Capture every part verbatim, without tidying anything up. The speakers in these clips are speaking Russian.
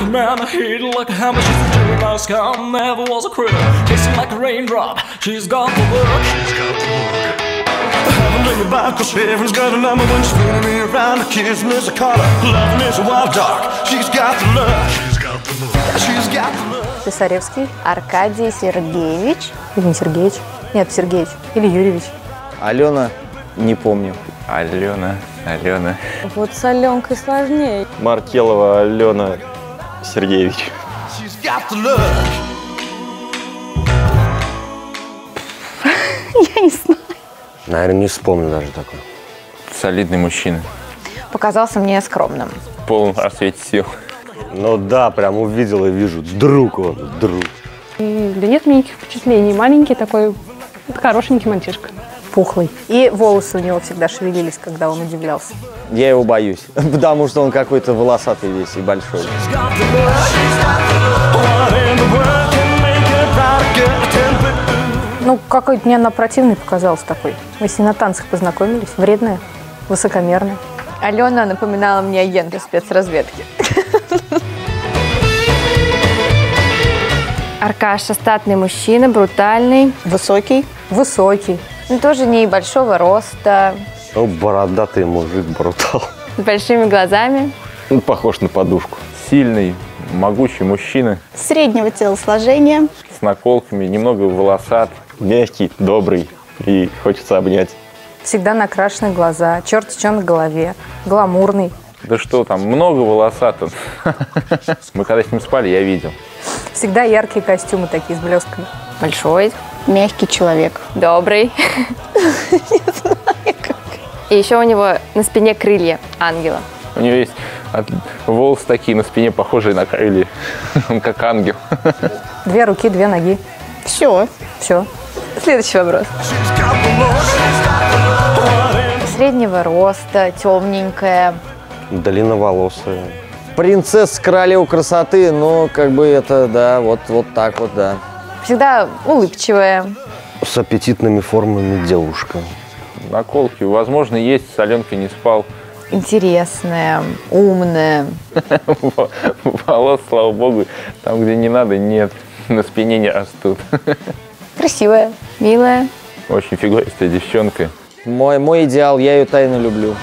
man, I hate her like a hammer. She's a juvenile scum, never was a critter. Kissing like a raindrop, she's got the look. She's got the look. Haven't been back, cause Sharon's got a number when she's spinning me around. The kiss is a color, loving is a wild dog. She's got the look. She's got the look. She's got the look. Писаревский. Аркадий Сергеевич. Или не Сергеевич? Нет, Сергеевич. Или Юрьевич. Алена, не помню. Алена, Алена. Вот с Аленкой сложнее. Маркелова Алена Сергеевич. Я не знаю. Наверное, не вспомню даже такой. Солидный мужчина. Показался мне скромным. В полном расцвете сил. Ну да, прям увидел и вижу. Друг он, друг. И, да нет никаких впечатлений. Маленький такой хорошенький мальчишка. Пухлый. И волосы у него всегда шевелились, когда он удивлялся. Я его боюсь, потому что он какой-то волосатый весь и большой. Ну, какой-то мне она противной показалась такой. Мы с ней на танцах познакомились. Вредная, высокомерная. Алена напоминала мне агента спецразведки. Аркаша статный мужчина, брутальный. Высокий. Высокий. Но тоже не большого роста. Ну, бородатый мужик, брутал. С большими глазами. Он похож на подушку. Сильный, могучий мужчина. Среднего телосложения. С наколками, немного волосат. Мягкий, добрый и хочется обнять. Всегда накрашены глаза, черт что на голове, гламурный. Да что там, много волосат. Мы когда с ним спали, я видел. Всегда яркие костюмы такие с блестками. Большой. Мягкий человек. Добрый. И еще у него на спине крылья ангела. У него есть волосы такие на спине, похожие на крылья. Он как ангел. Две руки, две ноги. Все. Все. Следующий вопрос. Среднего роста, темненькая. Длинноволосая. Принцесса королева красоты, но как бы это, да, вот, вот так вот, да. Всегда улыбчивая. С аппетитными формами девушка. Наколки, возможно, есть, с Аленкой не спал. Интересная, умная. Волос, слава богу, там, где не надо, нет. На спине не растут. Красивая, милая. Очень фигуристая девчонка. Мой, мой идеал, я ее тайно люблю.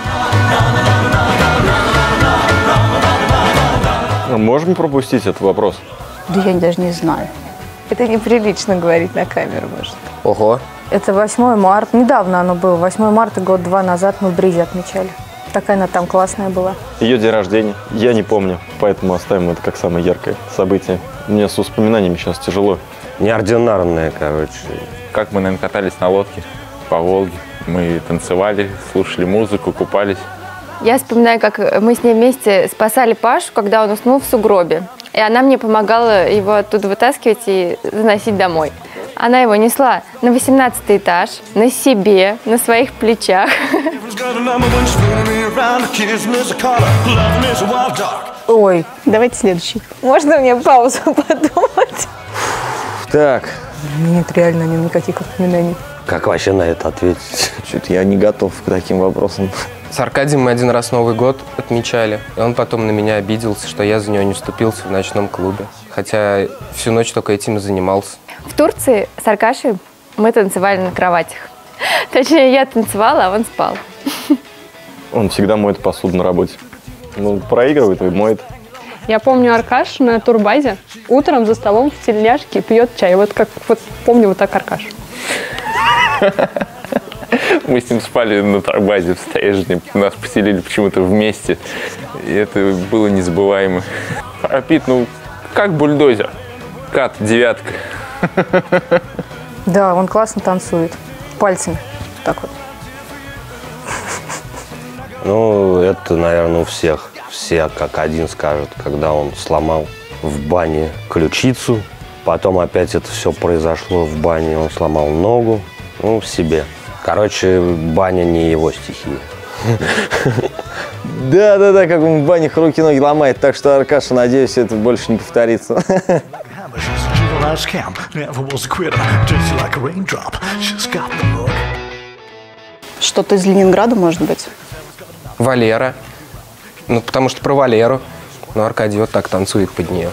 Можем пропустить этот вопрос? Да я даже не знаю. Это неприлично говорить на камеру, может. Ого. Это восьмое марта. Недавно оно было. восьмое марта, год-два назад мы в Бризе отмечали. Такая она там классная была. Ее день рождения. Я не помню, поэтому оставим это как самое яркое событие. Мне с воспоминаниями сейчас тяжело. Неординарная, короче. Как мы, наверное, катались на лодке по Волге. Мы танцевали, слушали музыку, купались. Я вспоминаю, как мы с ней вместе спасали Пашу, когда он уснул в сугробе. И она мне помогала его оттуда вытаскивать и заносить домой. Она его несла на восемнадцатый этаж, на себе, на своих плечах. Ой, давайте следующий. Можно мне паузу подумать? Так. Нет реально никаких воспоминаний. Как вообще на это ответить? Чуть я не готов к таким вопросам. С Аркадием мы один раз Новый год отмечали, и он потом на меня обиделся, что я за него не вступился в ночном клубе. Хотя всю ночь только этим и занимался. В Турции с Аркашей мы танцевали на кроватях. Точнее, я танцевала, а он спал. Он всегда моет посуду на работе. Ну, проигрывает и моет. Я помню Аркаш на турбазе. Утром за столом в тельняшке пьет чай. Вот как вот помню вот так Аркаш. Мы с ним спали на турбазе в Стрежне. Нас поселили почему-то вместе. И это было незабываемо. Пропит, ну, как бульдозер. Кат, девятка. Да, он классно танцует. Пальцами. Так вот. Ну, это, наверное, у всех. Все как один скажут, когда он сломал в бане ключицу. Потом опять это все произошло в бане, он сломал ногу. Ну, в себе. Короче, баня не его стихия. Да-да-да, как он в банях руки-ноги ломает. Так что, Аркаша, надеюсь, это больше не повторится. Что-то из Ленинграда, может быть? Валера. Ну, потому что про Валеру. но Аркадий вот так танцует под нее.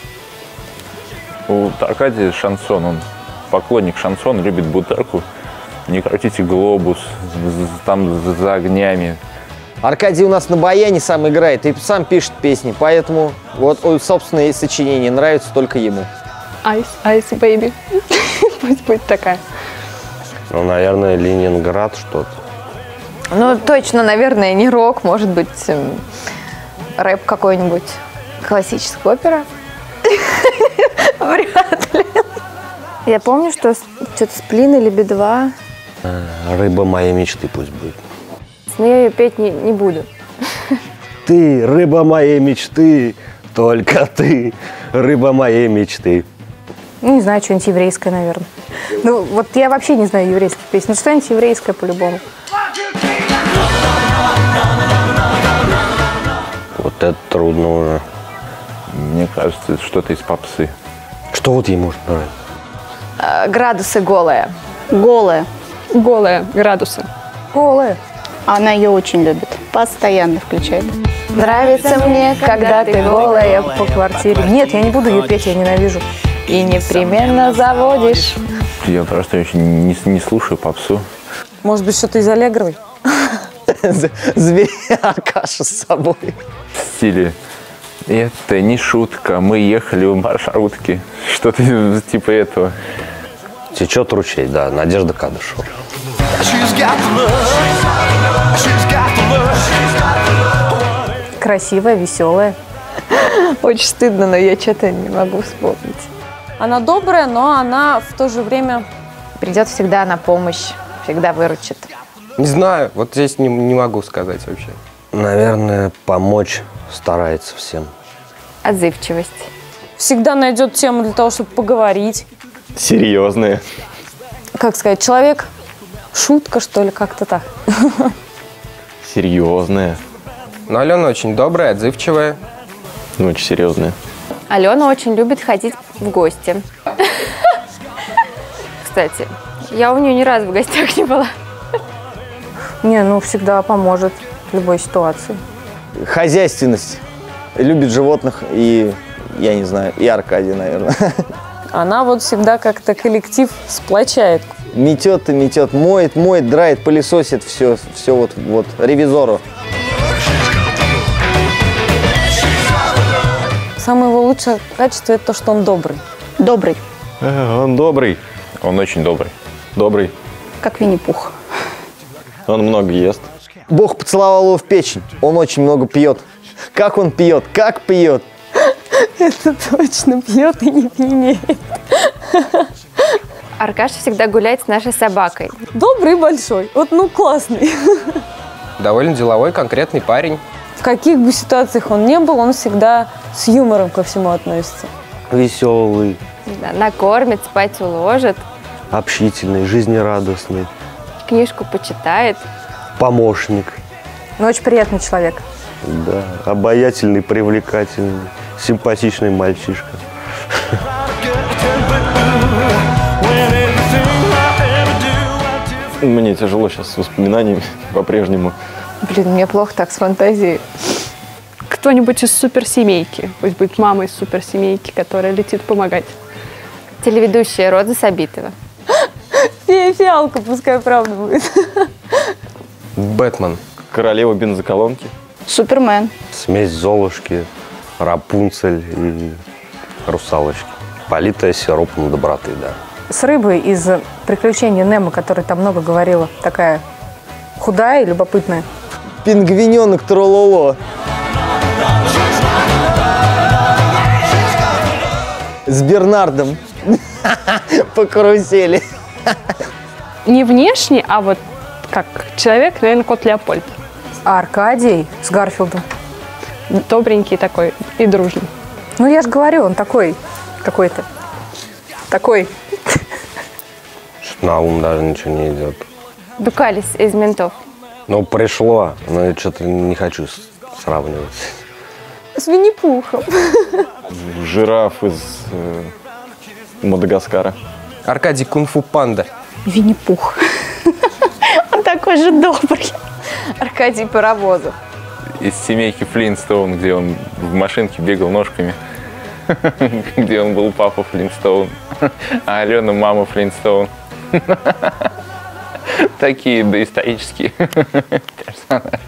У Аркадия шансон, он поклонник шансона, любит бутырку. Не крутите глобус, там за огнями. Аркадий у нас на баяне сам играет и сам пишет песни, поэтому вот собственные сочинения нравятся только ему. Ice, Ice Baby. Пусть будет такая. Ну, наверное, Ленинград что-то. Ну, точно, наверное, не рок, может быть, эм, рэп какой-нибудь, классическая опера. Вряд ли. Я помню, что что-то «Сплин» или «Би два». Рыба моей мечты пусть будет. Но я ее петь не, не буду. Ты, рыба моей мечты, только ты, рыба моей мечты. Ну, не знаю, что-нибудь еврейское, наверное. Ну, вот я вообще не знаю еврейских песен. Ну, что-нибудь еврейское по-любому. Вот это трудно уже. Мне кажется, это что-то из попсы. Что вот ей может нравиться? А, градусы голые. Голая. Голые градусы. Голая. Она ее очень любит. Постоянно включает. Нравится мне, когда ты голая по квартире. Нет, я не буду ее петь, я ненавижу. и непременно заводишь. Я просто очень не, не слушаю попсу. Может быть, что-то из Аллегровой? Зверь Аркаша с собой. В стиле «Это не шутка, мы ехали в маршрутке». Что-то типа этого. Течет ручей, да, Надежда Кадышева. Красивая, веселая. Очень стыдно, но я что-то не могу вспомнить. Она добрая, но она в то же время... Придет всегда на помощь, всегда выручит. Не знаю, вот здесь не, не могу сказать вообще. Наверное, помочь старается всем. Отзывчивость. Всегда найдет тему для того, чтобы поговорить. Серьезные. Как сказать, человек... Шутка, что ли, как-то так. Серьезные. Но Алена очень добрая, отзывчивая. Ну, очень серьезные. Алена очень любит ходить в гости. Кстати, я у нее ни разу в гостях не была. Не, ну всегда поможет в любой ситуации. Хозяйственность. Любит животных и, я не знаю, и Аркадий, наверное. Она вот всегда как-то коллектив сплочает. Метет и метет, моет, моет, драет, пылесосит, все, все вот, вот, ревизору. Самое его лучшее качество – это то, что он добрый. Добрый, Э, Он добрый. Он очень добрый. Добрый. как Винни-Пух. Он много ест. Бог поцеловал его в печень, он очень много пьет. Как он пьет, как пьет. Это точно, пьет и не пьянеет. Аркаша всегда гуляет с нашей собакой. Добрый и большой. Вот, ну, классный. Довольно деловой, конкретный парень. В каких бы ситуациях он ни был, он всегда с юмором ко всему относится. Веселый, Да, накормит, спать уложит, общительный, жизнерадостный, книжку почитает. помощник. Ну, очень приятный человек. Да, обаятельный, привлекательный, симпатичный мальчишка. Мне тяжело сейчас с воспоминаниями по-прежнему. Блин, мне плохо так с фантазией. Кто-нибудь из суперсемейки, пусть будет мама из суперсемейки, которая летит помогать. Телеведущая Роза Сабитова. Фея Фиалка, пускай правда будет. Бэтмен. Королева бензоколонки. Супермен. Смесь Золушки, Рапунцель и Русалочки. Политая сиропом доброты, да. С рыбой из «Приключений Немо», которой там много говорила, такая худая и любопытная. Пингвиненок Трололо. С Бернардом по карусели. Не внешне, а вот как человек, наверное, кот Леопольд. А Аркадий с Гарфилдом. Добренький такой и дружный. Ну, я же говорю, он такой, какой-то, такой. Что на ум даже ничего не идет. Дукалис из «Ментов». Ну, пришло, но я что-то не хочу с- сравнивать. С Винни-Пухом. Жираф из э, Мадагаскара. Аркадий Кунг-фу Панда. Винни-Пух. Он такой же добрый. Аркадий Паровозов. из семейки Флинстоун, где он в машинке бегал ножками, где он был папа Флинстоун, а Алена мама Флинстоун. Такие доисторические персонажи.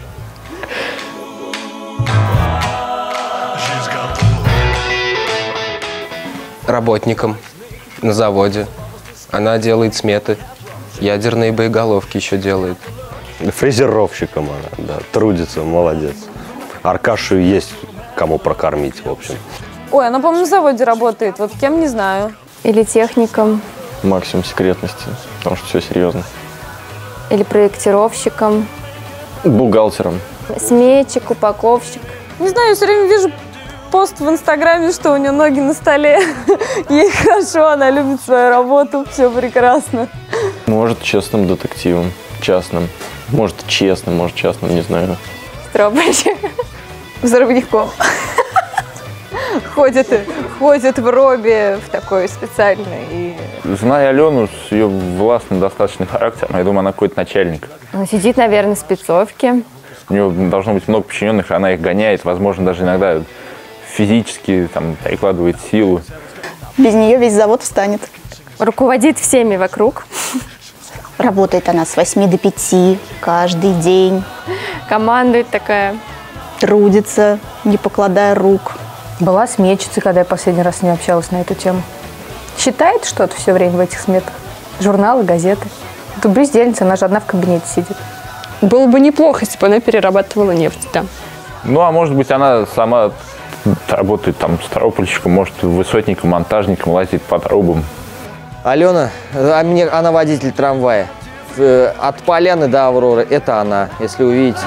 Работником на заводе. Она делает сметы. Ядерные боеголовки еще делает. Фрезеровщиком она, да, трудится, молодец. Аркашу есть кому прокормить, в общем. Ой, она, по-моему, на заводе работает. Вот кем, не знаю. Или техником. Максимум секретности, потому что все серьезно. Или проектировщиком. Бухгалтером. Сметчик, упаковщик. Не знаю, я все время вижу пост в Инстаграме, что у нее ноги на столе. Ей хорошо, она любит свою работу, все прекрасно. Может, честным детективом, частным. Может, честным, может, частным, не знаю. Стропольщик. Взрывником. Ходит, ходит в робе, в такой специальной. И... Зная Алену с ее властным достаточным характером, я думаю, она какой-то начальник. Она сидит, наверное, в спецовке. У нее должно быть много подчиненных, она их гоняет, возможно, даже иногда физически там, прикладывает силу. Без нее весь завод встанет. Руководит всеми вокруг. Работает она с восьми до пяти каждый день. Командует такая. Трудится, не покладая рук. Была сметчицей, когда я последний раз с ней общалась на эту тему. Читает что-то все время в этих сметах. Журналы, газеты. Тут бездельница, она же одна в кабинете сидит. Было бы неплохо, если бы она перерабатывала нефть, да. Ну, а может быть, она сама работает там стропольщиком, может, высотником, монтажником, лазит по трубам. Алена, а мне, она водитель трамвая. От Поляны до Авроры. Это она, если увидите.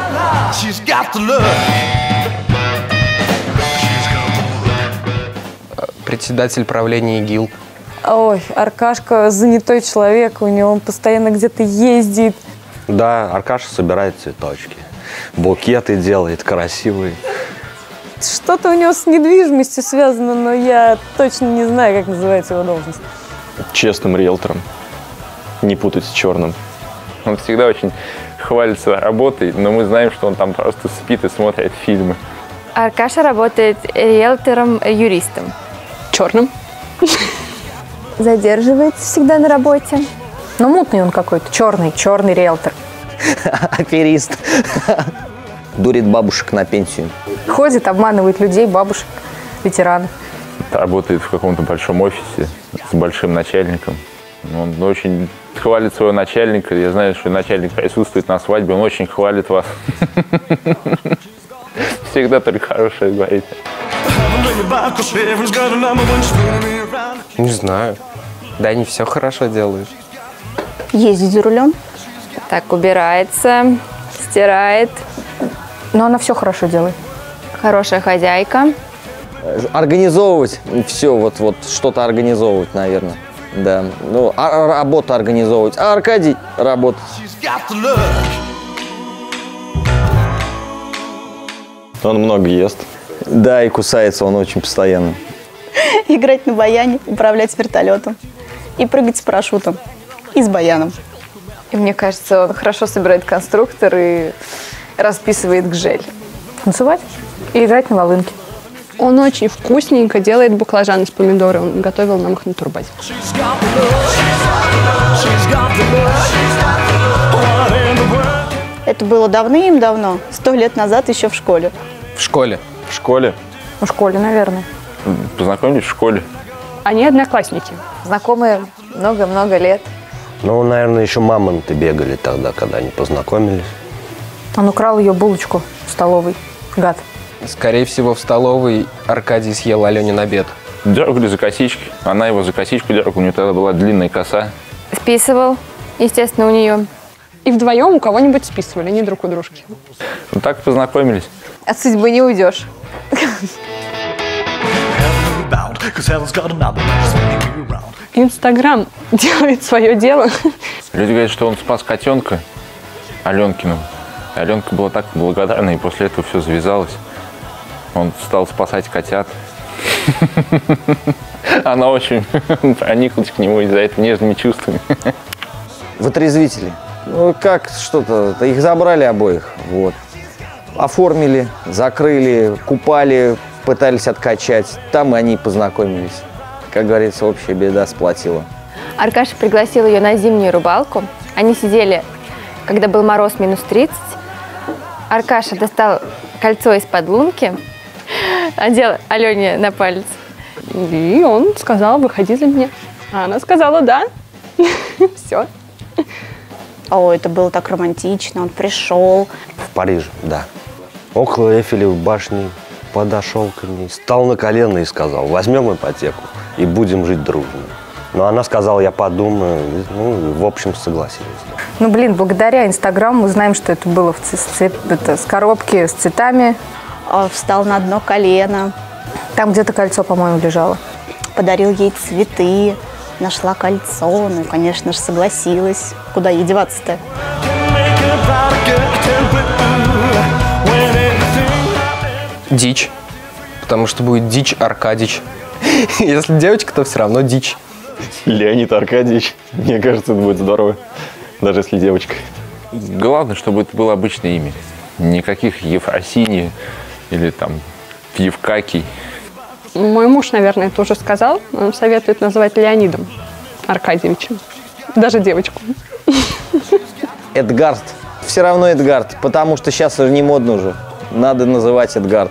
Председатель правления ИГИЛ. Ой, Аркашка занятой человек, у него он постоянно где-то ездит. Да, Аркаша собирает цветочки. Букеты делает красивые. Что-то у него с недвижимостью связано, но я точно не знаю, как называется его должность. Честным риэлтором. Не путать с черным. Он всегда очень хвалится работой, но мы знаем, что он там просто спит и смотрит фильмы. Аркаша работает риэлтором-юристом. Черным. Задерживается всегда на работе. Ну, мутный он какой-то, черный, черный риэлтор. Аферист. Дурит бабушек на пенсию. Ходит, обманывает людей, бабушек, ветеранов. Работает в каком-то большом офисе с большим начальником. Он очень хвалит своего начальника. Я знаю, что начальник присутствует на свадьбе, он очень хвалит вас. Всегда только хорошее говорит. Не знаю. Да они все хорошо делают. Ездит за рулем. Так, убирается, стирает. Но она все хорошо делает. Хорошая хозяйка. Организовывать все, вот, вот что-то организовывать, наверное. Да. Ну, а, работу организовывать. А Аркадий работает. Он много ест. Да, и кусается он очень постоянно. Играть на баяне, управлять вертолетом. И прыгать с парашютом. И с баяном. И мне кажется, он хорошо собирает конструктор и расписывает гжель. Танцевать и играть на волынке. Он очень вкусненько делает баклажаны с помидором. Он готовил нам их на турбазе. Это было давным-давно, сто лет назад еще в школе. В школе? В школе? В школе, наверное. Познакомились в школе. Они одноклассники. Знакомые много-много лет. Ну, наверное, еще мамонты бегали тогда, когда они познакомились. Он украл ее булочку в столовой. Гад. Скорее всего, в столовой Аркадий съел Аленин обед. Дергали за косички. Она его за косичку дергала. У нее тогда была длинная коса. Списывал, естественно, у нее. И вдвоем у кого-нибудь списывали, не друг у дружки. Ну так и познакомились. От судьбы не уйдешь. Инстаграм делает свое дело. Люди говорят, что он спас котенка Аленкину. Аленка была так благодарна, и после этого все завязалось. Он стал спасать котят. Она очень прониклась к нему из-за этого нежными чувствами. Вытрезвители. Ну, как что-то, их забрали обоих, вот. оформили, закрыли, купали, пытались откачать. Там и они познакомились. Как говорится, общая беда сплотила. Аркаша пригласил ее на зимнюю рыбалку. Они сидели, когда был мороз минус тридцать. Аркаша достал кольцо из-под лунки, одел Алене на палец. И он сказал, выходи за меня. А она сказала, да. Все. О, это было так романтично. Он пришел. В Париже, да. Около Эйфелевой башни подошел ко мне, встал на колено и сказал: возьмем ипотеку и будем жить дружно. Но она сказала: я подумаю. Ну, в общем, согласились. Ну, блин, благодаря Инстаграму мы знаем, что это было в ц- ц- это, с коробки с цветами. Он встал на одно колено. Там где-то кольцо, по-моему, лежало. Подарил ей цветы. Нашла кольцо. Ну, конечно же, согласилась. Куда ей деваться-то? Дичь. Потому что будет дичь Аркадьич. Если девочка, то все равно дичь. Леонид Аркадьевич. Мне кажется, это будет здорово. Даже если девочка. Главное, чтобы это было обычное имя. Никаких Ефросиньи или там Евкакий. Мой муж, наверное, это уже сказал. Он советует называть Леонидом Аркадьевичем. Даже девочку. Эдгард. Все равно Эдгард, потому что сейчас уже не модно уже. Надо называть Эдгард.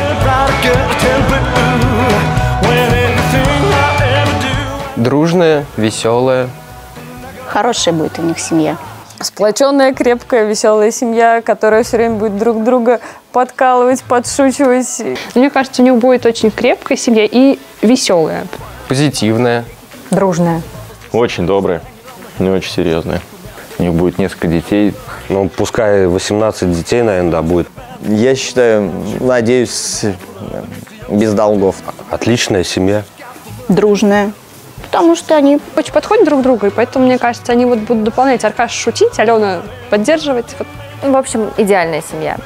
Дружная, веселая. Хорошая будет у них семья. Сплоченная, крепкая, веселая семья, которая все время будет друг друга подкалывать, подшучивать. Мне кажется, у них будет очень крепкая семья и веселая. Позитивная. Дружная. Очень добрая. Не очень серьезная. У них будет несколько детей. Ну, пускай восемнадцать детей, наверное, да, будет. Я считаю, надеюсь, без долгов. Отличная семья. Дружная. Потому что они очень подходят друг к другу, и поэтому, мне кажется, они вот будут дополнять. Аркаша шутить, Алена поддерживать. Вот. В общем, идеальная семья.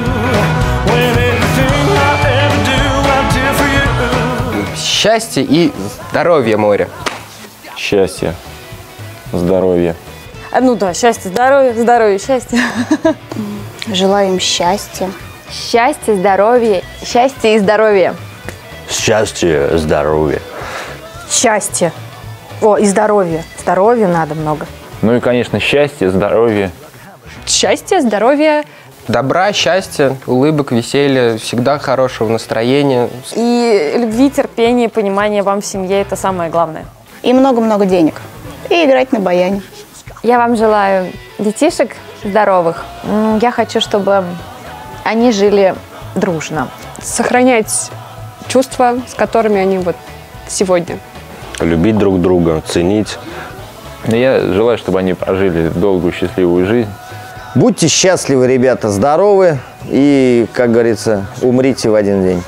Счастье и здоровье море. Счастье, здоровье. А, ну да, счастье, здоровье, здоровье, счастье. желаем счастья. Счастье, здоровье, счастье и здоровье. Счастье, здоровье. Счастье. О, и здоровье. Здоровья надо много. Ну и, конечно, счастье, здоровье. Счастье, здоровье. Добра, счастья, улыбок, веселья, всегда хорошего настроения. И любви, терпения, понимания вам в семье – это самое главное. И много-много денег. И играть на баяне. Я вам желаю детишек здоровых. М, Я хочу, чтобы они жили дружно. Сохранять чувства, с которыми они вот сегодня. Любить друг друга, ценить. Но я желаю, чтобы они прожили долгую, счастливую жизнь. Будьте счастливы, ребята, здоровы и, как говорится, умрите в один день.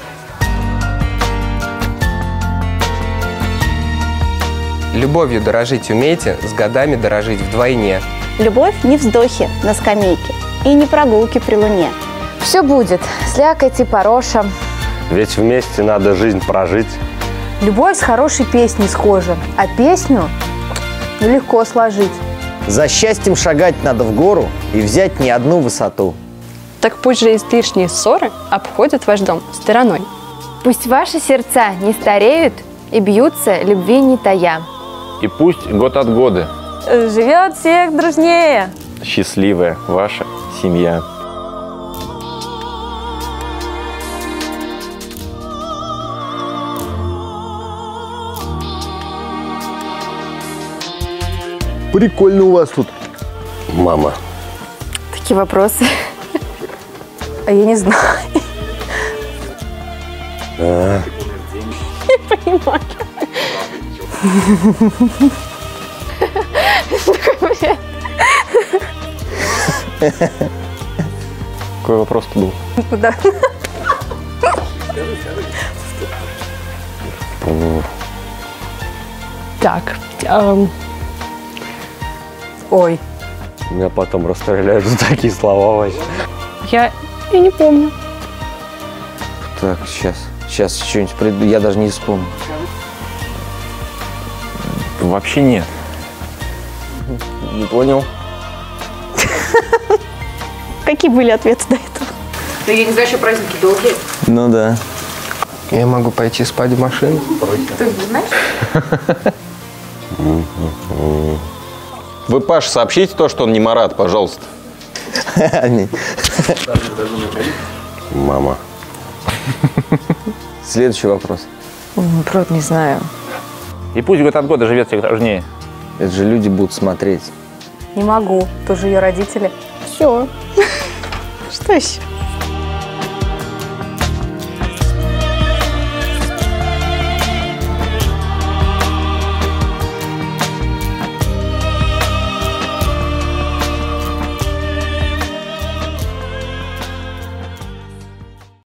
Любовью дорожить умейте, с годами дорожить вдвойне. Любовь не вздохи на скамейке и не прогулки при луне. Все будет. Слякоть и пороша. Ведь вместе надо жизнь прожить. Любовь с хорошей песней схожа, а песню легко сложить. За счастьем шагать надо в гору и взять не одну высоту. Так пусть же излишние ссоры обходят ваш дом стороной. Пусть ваши сердца не стареют и бьются любви не тая. И пусть год от года Живет всех дружнее. Счастливая ваша семья. Прикольно у вас тут. Мама. Такие вопросы. А я не знаю. А, Не понимаю. Какой вопрос-то был? Да. Так. эм, Ой. Меня потом расстреляют за такие слова вообще. я, я не помню. Так, сейчас. Сейчас что-нибудь приду. Я даже не вспомню. вообще нет. Не понял. Какие были ответы до этого? Да я не знаю, что праздники долгие. Ну да. Я могу пойти спать в машину. Ты не знаешь? Вы, Паш, сообщите то, что он не Марат, пожалуйста. Мама. Следующий вопрос. Правда, не знаю. И пусть год от года живет всех важнее. Это же люди будут смотреть. Не могу. Тоже ее родители. Все. Что еще?